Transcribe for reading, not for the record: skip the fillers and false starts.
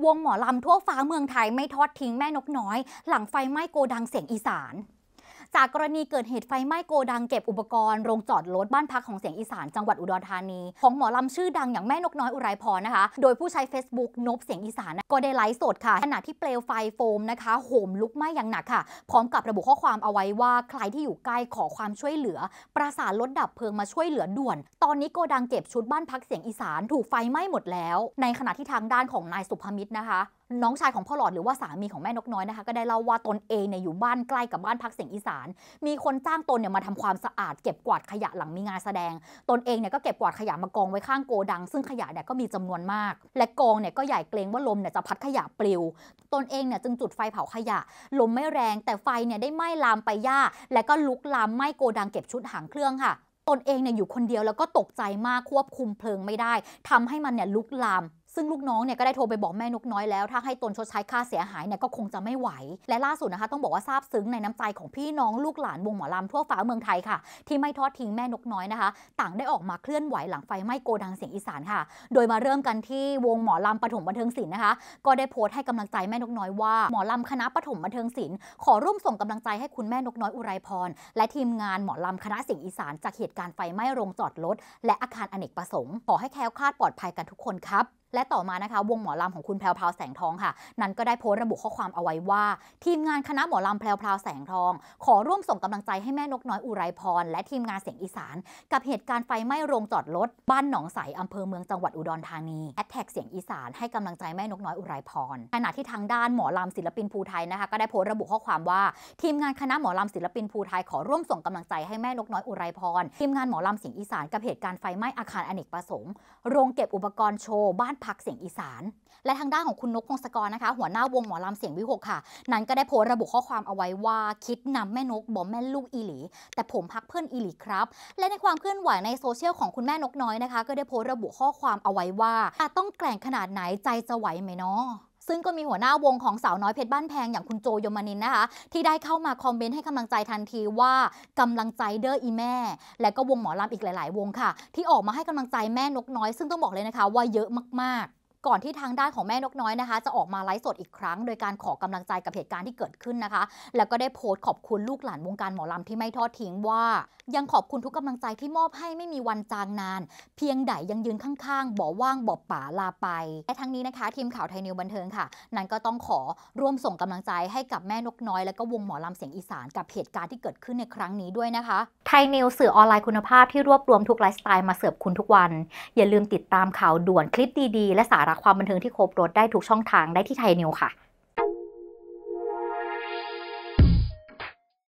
วงหมอลำทั่วฟ้าเมืองไทยไม่ทอดทิ้งแม่นกน้อยหลังไฟไหม้โกดังเสียงอีสานจากกรณีเกิดเหตุไฟไหม้โกดังเก็บอุปกรณ์โรงจอดรถบ้านพักของเสียงอีสานจังหวัดอุดรธานีของหมอลำชื่อดังอย่างแม่นกน้อยอุไรพรนะคะโดยผู้ใช้ Facebook นบเสียงอีสานก็ได้ไลฟ์สดค่ะขณะที่เปลวไฟโฟมนะคะโหมลุกไหม้อย่างหนักค่ะพร้อมกับระบุข้อความเอาไว้ว่าใครที่อยู่ใกล้ขอความช่วยเหลือประสานรถดับเพลิงมาช่วยเหลือด่วนตอนนี้โกดังเก็บชุดบ้านพักเสียงอีสานถูกไฟไหม้หมดแล้วในขณะที่ทางด้านของนายสุภมิตรนะคะน้องชายของพ่อหลอดหรือว่าสามีของแม่นกน้อยนะคะก็ได้เล่าว่าตนเองเนี่ยอยู่บ้านใกล้กับบ้านพักเสียงอีสานมีคนจ้างตนเนี่ยมาทำความสะอาดเก็บกวาดขยะหลังมีงานแสดงตนเองเนี่ยก็เก็บกวาดขยะมากองไว้ข้างโกดังซึ่งขยะเนี่ยก็มีจำนวนมากและกองเนี่ยก็ใหญ่เกรงว่าลมเนี่ยจะพัดขยะปลิวตนเองเนี่ยจึงจุดไฟเผาขยะลมไม่แรงแต่ไฟเนี่ยได้ไหม้ลามไปหญ้าและก็ลุกลามไหม้โกดังเก็บชุดหางเครื่องค่ะตนเองเนี่ยอยู่คนเดียวแล้วก็ตกใจมากควบคุมเพลิงไม่ได้ทำให้มันเนี่ยลุกลามซึ่งลูกน้องเนี่ยก็ได้โทรไปบอกแม่นกน้อยแล้วถ้าให้ตนชดใช้ค่าเสียหายเนี่ยก็คงจะไม่ไหวและล่าสุดนะคะต้องบอกว่าซาบซึ้งในน้ำใจของพี่น้องลูกหลานวงหมอลำทั่วฟ้าเมืองไทยค่ะที่ไม่ทอดทิ้งแม่นกน้อยนะคะต่างได้ออกมาเคลื่อนไหวหลังไฟไหม้โกดังเสียงอีสานค่ะโดยมาเริ่มกันที่วงหมอลำปฐมบันเทิงศิลป์นะคะก็ได้โพสต์ให้กำลังใจแม่นกน้อยว่าหมอลำคณะปฐมบันเทิงศิลป์ขอร่วมส่งกำลังใจให้คุณแม่นกน้อยอุไรพรและทีมงานหมอลำคณะเสียงอีสานจากเหตุการณ์ไฟไหม้โรงจอดรถและอาคารอเนกประสงค์ขอให้แคล้วคลาดปลอดภัยกันทุกคนครับและต่อมานะคะวงหมอลำของคุณแพรวพราวแสงทองค่ะนั้นก็ได้โพสต์ระบุข้อความเอาไว้ว่าทีมงานคณะหมอลำแพรวพราวแสงทองขอร่วมส่งกำลังใจให้แม่นกน้อยอุไรพรและทีมงานเสียงอีสานกับเหตุการณ์ไฟไหม้โรงจอดรถบ้านหนองใสอำเภอเมืองจังหวัดอุดรธานีแฮชแท็กเสียงอีสานให้กำลังใจแม่นกน้อยอุไรพรขณะที่ทางด้านหมอลำศิลปินภูไทยนะคะก็ได้โพสต์ระบุข้อความว่าทีมงานคณะหมอลำศิลปินภูไทยขอร่วมส่งกำลังใจให้แม่นกน้อยอุไรพรทีมงานหมอลำเสียงอีสานกับเหตุการณ์ไฟไหม้อาคารอเนกประสงค์โรงเก็บอุปกรณ์โชว์บ้านพักเสียงอีสานและทางด้านของคุณนกพงศกรนะคะหัวหน้าวงหมอลำเสียงวิหกค่ะนั้นก็ได้โพสต์ระบุข้อความเอาไว้ว่าคิดนำแม่นกบอมแม่ลูกอีหลีแต่ผมพักเพื่อนอีหลีครับและในความเคลื่อนไหวในโซเชียลของคุณแม่นกน้อยนะคะก็ได้โพสต์ระบุข้อความเอาไว้ว่าต้องแกร่งขนาดไหนใจจะไหวไหมเนาะซึ่งก็มีหัวหน้าวงของสาวน้อยเพชรบ้านแพงอย่างคุณโจยมนินทร์นะคะที่ได้เข้ามาคอมเมนต์ให้กำลังใจทันทีว่ากำลังใจเด้ออีแม่และก็วงหมอลำอีกหลายๆวงค่ะที่ออกมาให้กำลังใจแม่นกน้อยซึ่งต้องบอกเลยนะคะว่าเยอะมากๆก่อนที่ทางด้านของแม่นกน้อยนะคะจะออกมาไลฟ์สดอีกครั้งโดยการขอกำลังใจกับเหตุการณ์ที่เกิดขึ้นนะคะแล้วก็ได้โพสต์ขอบคุณลูกหลานวงการหมอลำที่ไม่ทอดทิ้งว่ายังขอบคุณทุกกำลังใจที่มอบให้ไม่มีวันจางนานเพียงใดยังยืนข้างๆบ่ว่างบ่ป่าลาไปและทั้งนี้นะคะทีมข่าวไทยนิวบันเทิงค่ะนั้นก็ต้องขอร่วมส่งกำลังใจให้กับแม่นกน้อยและก็วงหมอลำเสียงอีสานกับเหตุการณ์ที่เกิดขึ้นในครั้งนี้ด้วยนะคะไทยนิวสื่อออนไลน์คุณภาพที่รวบรวมทุกไลฟ์สไตล์มาเสิร์ฟคุณทุกวันอย่าลืมติดตามข่าวด่วนคลิปดีๆและสาระความบันเทิงที่ครบรสได้ทุกช่องทางได้ที่ไทยนิวค่ะ